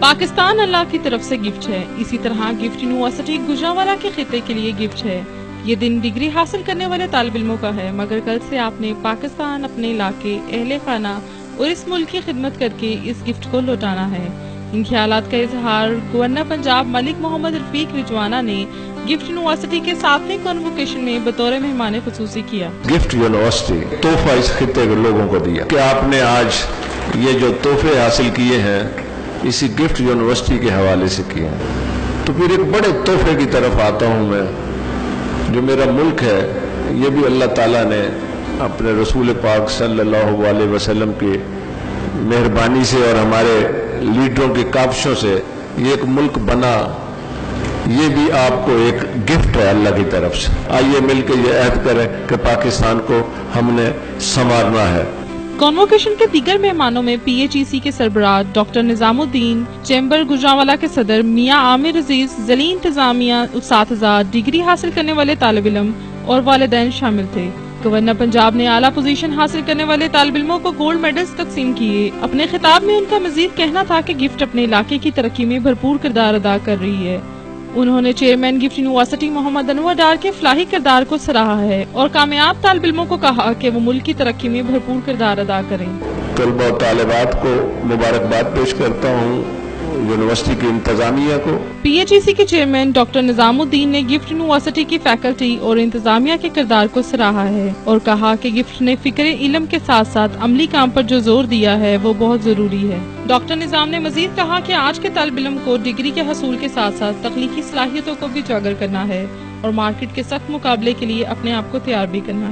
पाकिस्तान अल्लाह की तरफ से गिफ्ट है, इसी तरह गिफ्ट यूनिवर्सिटी गुजरांवाला के खिते के लिए गिफ्ट है। ये दिन डिग्री हासिल करने वाले तालिब इल्मों का है, मगर कल से आपने पाकिस्तान, अपने इलाके, अहले खाना और इस मुल्क की खिदमत करके इस गिफ्ट को लौटाना है। इन ख्यालात का इजहार गवर्नर पंजाब मलिक मोहम्मद रफीक रिजवाना ने गिफ्ट यूनिवर्सिटी के 7वें कॉन्वोकेशन में बतौर मेहमान खुसूसी किया। गिफ्ट यूनिवर्सिटी तोहफा इस खिते के लोगों को दिया कि आपने आज ये जो तोहफे हासिल किए हैं इसी गिफ्ट यूनिवर्सिटी के हवाले से किए हैं। तो फिर एक बड़े तोहफे की तरफ आता हूँ मैं, जो मेरा मुल्क है, ये भी अल्लाह ताला ने अपने रसूल पाक सल्लल्लाहु अलैहि वसल्लम की मेहरबानी से और हमारे लीडरों की काविशों से ये एक मुल्क बना। ये भी आपको एक गिफ्ट है अल्लाह की तरफ से। आइए मिलकर ये अहद करें कि पाकिस्तान को हमने संवारना है। कॉन्वोकेशन के दीगर मेहमानों में PHEC के सरबराह डॉक्टर निजामुद्दीन, चैम्बर गुजरांवाला के सदर मियां आमिर अजीज, ज़ली इंतजामिया, उस्ताद, डिग्री हासिल करने वाले तालिब इल्म और वालिदैन शामिल थे। गवर्नर पंजाब ने आला पोजीशन हासिल करने वाले तालिब इल्मों को गोल्ड मेडल्स तकसीम किए। अपने खिताब में उनका मजीद कहना था कि गिफ्ट अपने इलाके की तरक्की में भरपूर किरदार अदा कर रही है। उन्होंने chairman Gift University Mohammad Anwar Dar के फलाही किरदार को सराहा है और कामयाब तालिब इल्मों को कहा कि वो मुल्क की तरक्की में भरपूर किरदार अदा करें। तलबा और तालिबात को मुबारकबाद पेश करता हूँ, यूनिवर्सिटी की इंतजामिया को। PHEC के चेयरमैन डॉक्टर निजामुद्दीन ने गिफ्ट यूनिवर्सिटी की फैकल्टी और इंतजामिया के किरदार को सराहा है और कहा कि गिफ्ट ने फिक्र इल्म के साथ साथ अमली काम पर जो जोर दिया है वो बहुत जरूरी है। डॉक्टर निजाम ने मजीद कहा कि आज के तालिब इल्म को डिग्री के हसूल के साथ साथ तख्लीकी सलाहियतों को भी उजागर करना है और मार्केट के सख्त मुकाबले के लिए अपने आप को तैयार भी करना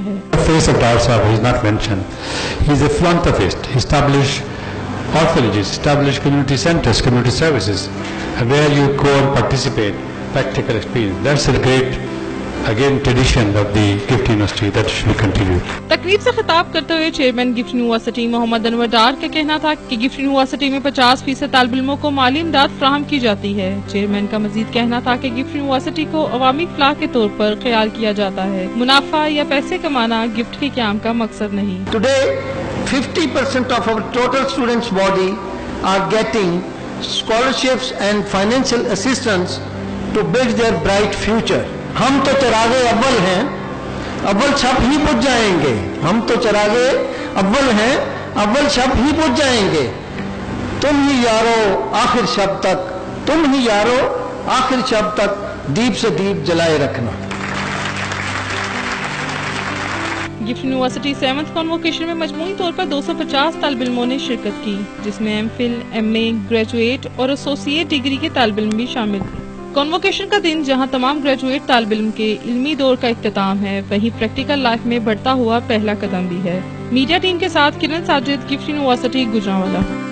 है। Orphanages, establish community centers, community services, where you go and participate, practical experience. That's a great, again, tradition of the Gift University that should be continued. तकरीब से खिताब करते हुए chairman Gift University Mohammad Anwar Dar का कहना था कि गिफ्ट यूनिवर्सिटी में 50% तालिब इल्मों को माली इमदाद फराहम की जाती है। चेयरमैन का मजीद कहना था कि गिफ्ट यूनिवर्सिटी को अवामी फलाह के तौर पर ख्याल किया जाता है। मुनाफा या पैसे कमाना गिफ्ट के क़याम का मकसद नहीं। Today, 50% of our total students body are getting scholarships and financial assistance to build their bright future. हम तो चरागे अव्वल हैं, अव्वल छप ही पुज जाएंगे। हम तो चरागे अव्वल हैं, अव्वल छप ही पुज जाएंगे। तुम ही यारो आखिर शब तक, तुम ही यारो आखिर शब तक दीप से दीप जलाए रखना। गिफ्ट यूनिवर्सिटी 7th कॉन्वोकेशन में मजमूई तौर पर 250 तालिब इल्मों ने शिरकत की, जिसमें MPhil, MA, ग्रेजुएट और एसोसिएट डिग्री के तालिब इल्म भी शामिल थे। कॉन्वोकेशन का दिन जहां तमाम ग्रेजुएट तालिब इल्म के इल्मी दौर का इख्तिताम है, वहीं प्रैक्टिकल लाइफ में बढ़ता हुआ पहला कदम भी है। मीडिया टीम के साथ किरण साजिद, गिफ्ट यूनिवर्सिटी गुजरांवाला।